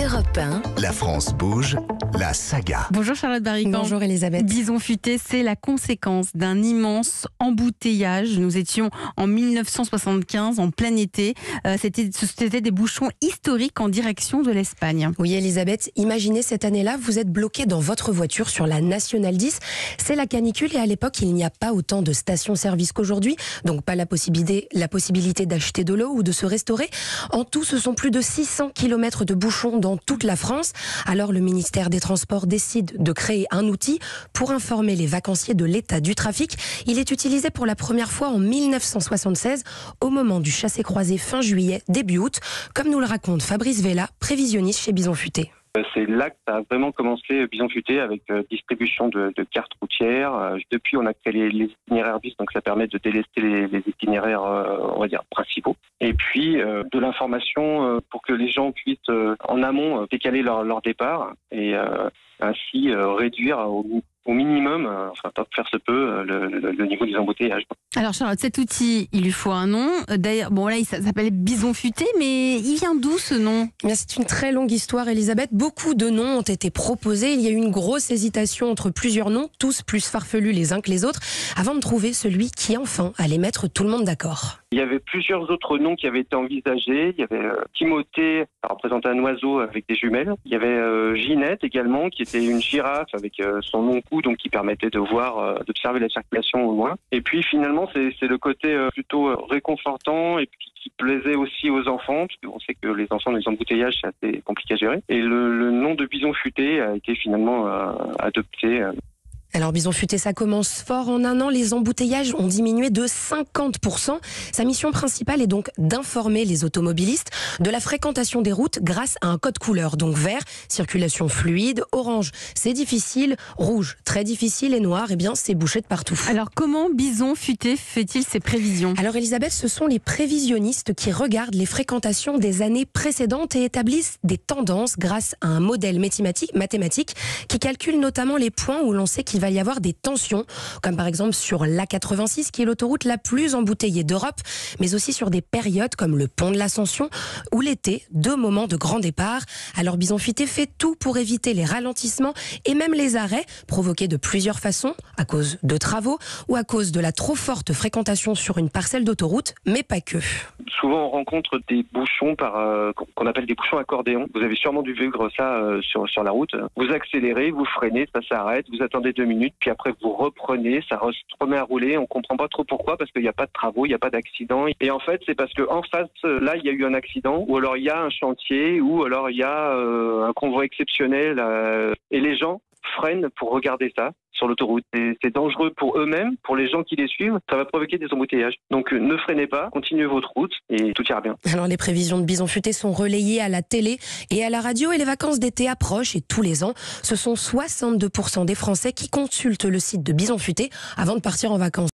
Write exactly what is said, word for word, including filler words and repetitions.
Europe un. La France bouge, la saga. Bonjour Charlotte Barrican. Bonjour Elisabeth. Bison futé, c'est la conséquence d'un immense embouteillage. Nous étions en mille neuf cent soixante-quinze, en plein été. Euh, c'était, c'était des bouchons historiques en direction de l'Espagne. Oui Elisabeth, imaginez cette année-là, vous êtes bloqué dans votre voiture sur la Nationale dix. C'est la canicule et à l'époque, il n'y a pas autant de stations-service qu'aujourd'hui. Donc pas la possibilité, la possibilité d'acheter de l'eau ou de se restaurer. En tout, ce sont plus de six cents kilomètres de bouchons dans toute la France. Alors le ministère des Transports décide de créer un outil pour informer les vacanciers de l'état du trafic. Il est utilisé pour la première fois en mille neuf cent soixante-seize au moment du chassé-croisé fin juillet, début août, comme nous le raconte Fabrice Vella, prévisionniste chez Bison Futé. C'est là que ça a vraiment commencé Bison Futé avec euh, distribution de, de cartes routières. Euh, depuis, on a créé les, les itinéraires bis, donc ça permet de délester les, les itinéraires, euh, on va dire, principaux. Et puis, euh, de l'information euh, pour que les gens puissent, euh, en amont, euh, décaler leur, leur départ et euh, ainsi euh, réduire au, au minimum, euh, enfin, pas faire se peut, euh, le, le, le niveau des embouteillages. Alors Charlotte, cet outil, il lui faut un nom. D'ailleurs, bon là, il s'appelle Bison Futé, mais il vient d'où ce nom ? C'est une très longue histoire, Elisabeth. Beaucoup de noms ont été proposés. Il y a eu une grosse hésitation entre plusieurs noms, tous plus farfelus les uns que les autres, avant de trouver celui qui enfin allait mettre tout le monde d'accord. Il y avait plusieurs autres noms qui avaient été envisagés. Il y avait euh, Timothée, ça représente un oiseau avec des jumelles. Il y avait euh, Ginette également, qui était une girafe avec euh, son long cou, donc qui permettait de voir, euh, d'observer la circulation au loin. Et puis finalement, c'est, c'est le côté euh, plutôt euh, réconfortant et puis qui plaisait aussi aux enfants, parce qu'on sait que les enfants dans les embouteillages, c'est assez compliqué à gérer. Et le, le nom de Bison Futé a été finalement euh, adopté. Euh, Alors Bison Futé, ça commence fort. En un an, les embouteillages ont diminué de cinquante pour cent. Sa mission principale est donc d'informer les automobilistes de la fréquentation des routes grâce à un code couleur. Donc vert, circulation fluide, orange, c'est difficile, rouge, très difficile et noir, eh bien c'est bouché de partout. Alors comment Bison Futé fait-il ses prévisions ? Alors Elisabeth, ce sont les prévisionnistes qui regardent les fréquentations des années précédentes et établissent des tendances grâce à un modèle mathématique, mathématique qui calcule notamment les points où l'on sait qu'il va y avoir des tensions, comme par exemple sur l'A quatre-vingt-six qui est l'autoroute la plus embouteillée d'Europe, mais aussi sur des périodes comme le pont de l'Ascension ou l'été, deux moments de grand départ. Alors Bison Futé fait tout pour éviter les ralentissements et même les arrêts provoqués de plusieurs façons, à cause de travaux ou à cause de la trop forte fréquentation sur une parcelle d'autoroute, mais pas que. Souvent, on rencontre des bouchons par euh, qu'on appelle des bouchons accordéons. Vous avez sûrement dû vivre ça euh, sur sur la route. Vous accélérez, vous freinez, ça s'arrête, vous attendez deux minutes, puis après vous reprenez, ça se remet à rouler. On comprend pas trop pourquoi, parce qu'il n'y a pas de travaux, il n'y a pas d'accident. Et en fait, c'est parce que en face, là, il y a eu un accident, ou alors il y a un chantier, ou alors il y a euh, un convoi exceptionnel, euh, et les gens freinent pour regarder ça sur l'autoroute. Et c'est dangereux pour eux-mêmes, pour les gens qui les suivent, ça va provoquer des embouteillages. Donc ne freinez pas, continuez votre route et tout ira bien. Alors les prévisions de Bison Futé sont relayées à la télé et à la radio et les vacances d'été approchent et tous les ans, ce sont soixante-deux pour cent des Français qui consultent le site de Bison Futé avant de partir en vacances.